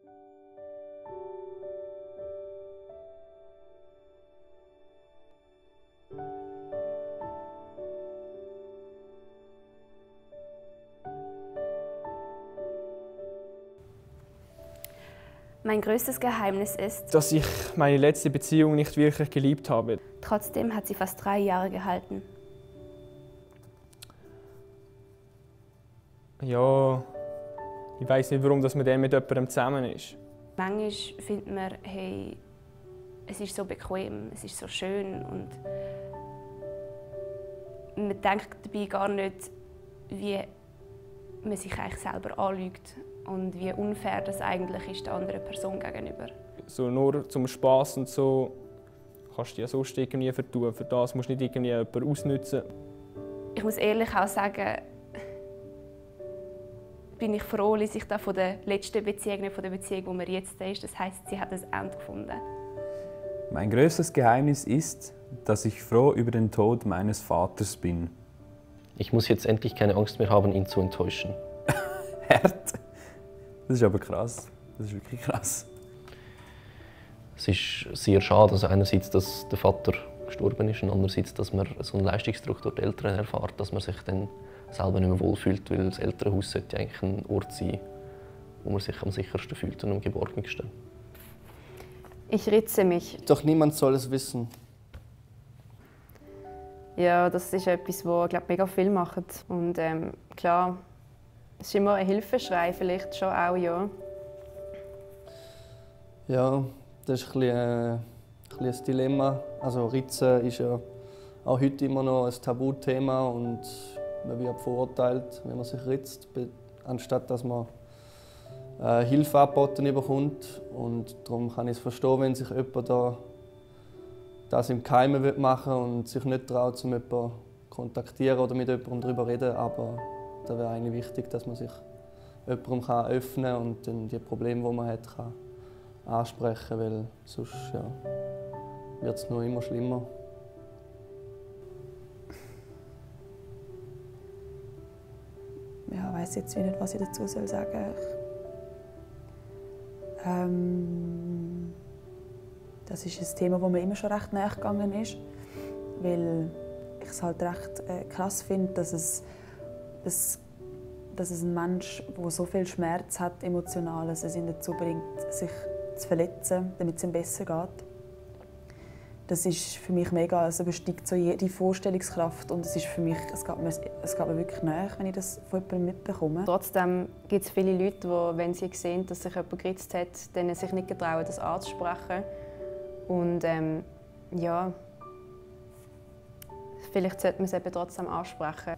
Mein größtes Geheimnis ist, dass ich meine letzte Beziehung nicht wirklich geliebt habe. trotzdem hat sie fast 3 Jahre gehalten. Ja, ich weiß nicht, warum dass man dann mit jemandem zusammen ist. Manchmal findet man, hey, es ist so bequem, es ist so schön und man denkt dabei gar nicht, wie man sich eigentlich selber anlügt und wie unfair das eigentlich ist der anderen Person gegenüber. So nur zum Spass und so kannst du ja sonst irgendwie vertun. Für das musst du nicht irgendwie jemanden ausnutzen. Ich muss ehrlich auch sagen, bin ich froh, dass ich da von der letzten Beziehung, nicht von der Beziehung, wo wir jetzt ist. Das heisst, sie hat ein Ende gefunden. Mein größtes Geheimnis ist, dass ich froh über den Tod meines Vaters bin. Ich muss jetzt endlich keine Angst mehr haben, ihn zu enttäuschen. Hart. Das ist aber krass. Das ist wirklich krass. Es ist sehr schade, also einerseits, dass der Vater gestorben ist und andererseits, dass man so einen Leistungsdruck durch die Eltern erfährt, dass man sich dann selber nicht mehr wohlfühlt, weil das Elternhaus sollte eigentlich ein Ort sein, wo man sich am sichersten fühlt und am geborgensten. Ich ritze mich. Doch niemand soll es wissen. Ja, das ist etwas, was mega viel macht. Und klar, es ist immer ein Hilfeschrei, vielleicht schon auch, ja. Ja, das ist ein bisschen ein Dilemma. Also Ritzen ist ja auch heute immer noch ein Tabuthema und man wird verurteilt, wenn man sich ritzt, anstatt dass man Hilfe angeboten bekommt. Und darum kann ich es verstehen, wenn sich jemand da das im Geheimen machen will und sich nicht traut, um jemanden zu kontaktieren oder mit jemandem darüber zu reden. Aber da wäre eigentlich wichtig, dass man sich jemandem öffnen kann und dann die Probleme, die man hat, kann ansprechen, weil sonst ja, wird es nur immer schlimmer. Ja, ich weiss jetzt nicht, was ich dazu sagen soll. Das ist ein Thema, das mir immer schon recht nahe gegangen ist, weil ich es halt recht krass finde, dass es ein Mensch, der so viel Schmerz hat, emotional, dass es ihn dazu bringt, sich zu verletzen, damit es ihm besser geht. Das ist für mich mega, es übersteigt so jede Vorstellungskraft und es ist für mich, es geht mir wirklich nahe, wenn ich das von jemandem mitbekomme. Trotzdem gibt es viele Leute, die, wenn sie sehen, dass sich jemand geritzt hat, denen sich nicht getrauen, das anzusprechen. Und ja, vielleicht sollte man es eben trotzdem ansprechen.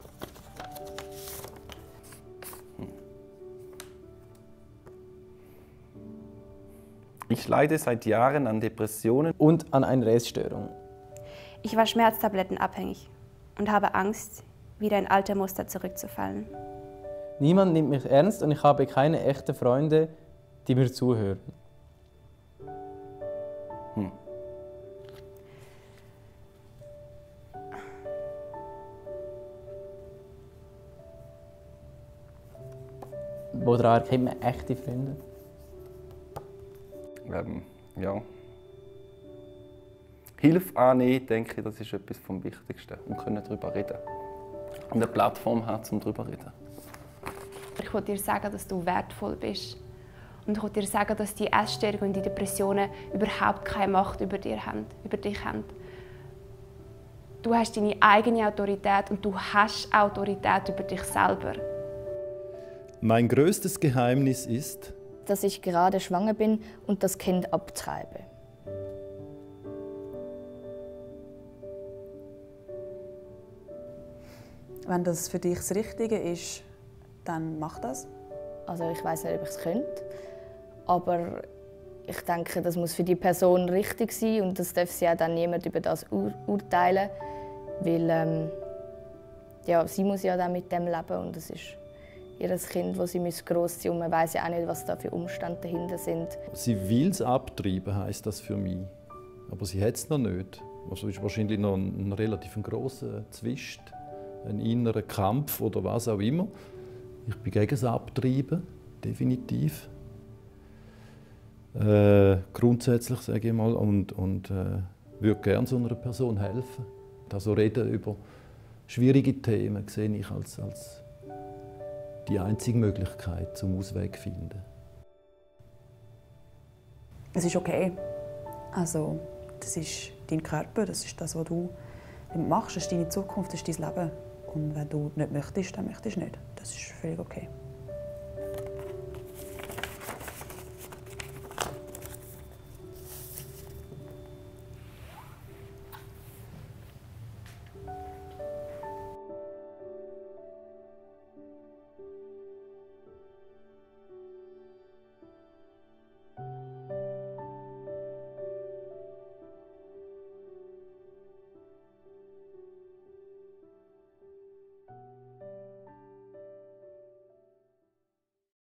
Ich leide seit Jahren an Depressionen Und an einer Essstörung. Ich war schmerztablettenabhängig und habe Angst, wieder in alte Muster zurückzufallen. Niemand nimmt mich ernst und ich habe keine echten Freunde, die mir zuhören. Woran erkennt man echte Freunde? Ja. Hilfe annehmen, denke ich, das ist etwas vom Wichtigsten. Und können darüber reden. Und eine Plattform haben, um darüber zu reden. Ich will dir sagen, dass du wertvoll bist. Und ich will dir sagen, dass die Essstörungen und die Depressionen überhaupt keine Macht über dich haben. Du hast deine eigene Autorität und du hast Autorität über dich selber. Mein größtes Geheimnis ist, dass ich gerade schwanger bin und das Kind abtreibe. Wenn das für dich das Richtige ist, dann mach das. Also ich weiß nicht, ob ich es könnte, aber ich denke, das muss für die Person richtig sein und das darf sie auch dann niemand über das urteilen, weil ja, sie muss ja dann mit dem leben und es ist ihr Kind, das sie großziehen und man weiß ja auch nicht, was da für Umstände dahinter sind. sie will es abtreiben, heisst das für mich. Aber sie hat es noch nicht. Also ist wahrscheinlich noch ein relativ grosser Zwist, ein innerer Kampf oder was auch immer. Ich bin gegen das Abtreiben, definitiv. Grundsätzlich, sage ich mal, und würde gerne so einer Person helfen. Also reden über schwierige Themen sehe ich als die einzige Möglichkeit zum Ausweg zu finden. Es ist okay. Also, das ist dein Körper, das ist das, was du machst, das ist deine Zukunft, das ist dein Leben. Und wenn du nicht möchtest, dann möchtest du nicht. Das ist völlig okay.